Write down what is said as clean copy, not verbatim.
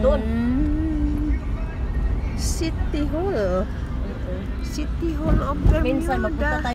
doon. City Hall. City Hall of Bermuda. Minsan magpunta tayo